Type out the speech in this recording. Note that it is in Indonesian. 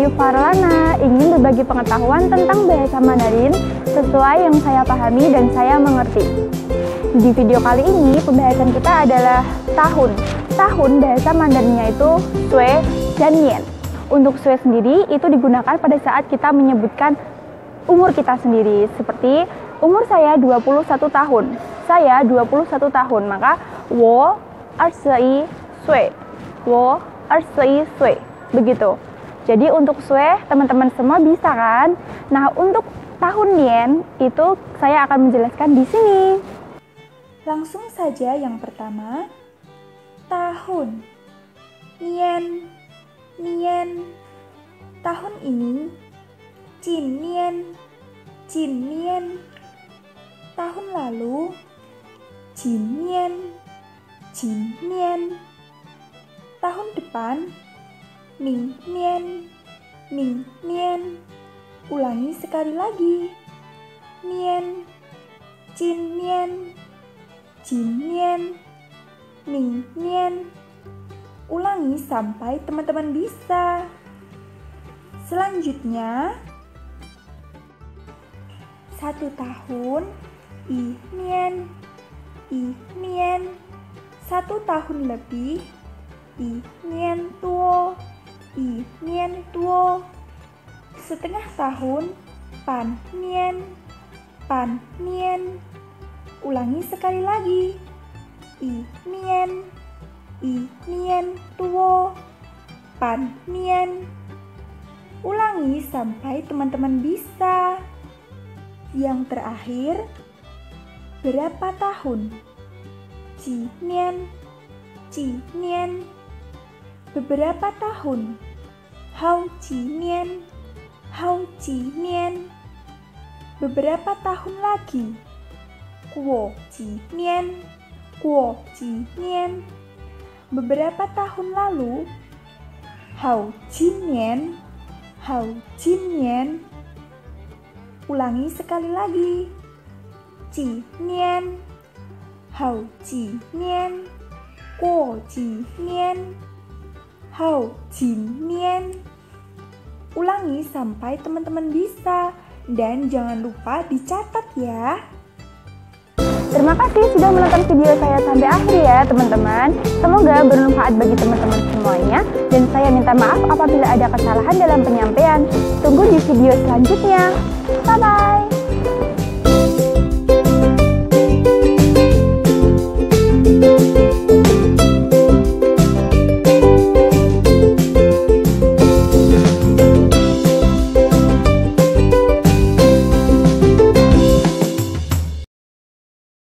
Ayu Farlana ingin berbagi pengetahuan tentang bahasa Mandarin sesuai yang saya pahami dan saya mengerti. Di video kali ini, pembahasan kita adalah tahun. Tahun bahasa Mandarinnya itu sui dan nian. Untuk sui sendiri itu digunakan pada saat kita menyebutkan umur kita sendiri. Seperti umur saya 21 tahun. Saya 21 tahun, maka wo 21 岁. Wo 21 岁. Begitu. Jadi untuk sui teman-teman semua bisa kan? Nah, untuk tahun nian itu saya akan menjelaskan di sini. Langsung saja yang pertama, tahun. Nian, nian. Tahun ini, jin nian, jin nian. Tahun lalu, jin nian, jin nian. Tahun depan, ming nian, ming nian. Ulangi sekali lagi, nian, jin nian, jin nian, ming nian. Ulangi sampai teman-teman bisa. Selanjutnya, 1 tahun, i nian, i nian. 1 tahun lebih, i nian tuo, i nian tuo. Setengah tahun, pan nian, pan nian. Ulangi sekali lagi, i nian tuo, pan nian. Ulangi sampai teman-teman bisa. Yang terakhir, berapa tahun? Ji nian, ji nian. Beberapa tahun. Hao ji nian, hao ji nian. Beberapa tahun lagi. Guo ji nian, guo ji nian. Beberapa tahun lalu. Hao ji nian, hao ji nian. Ulangi sekali lagi. Ji nian, hao ji nian, guo ji nian, hao ji nian. Ulangi sampai teman-teman bisa. Dan jangan lupa dicatat ya. Terima kasih sudah menonton video saya sampai akhir ya teman-teman. Semoga bermanfaat bagi teman-teman semuanya. Dan saya minta maaf apabila ada kesalahan dalam penyampaian. Tunggu di video selanjutnya. Bye-bye.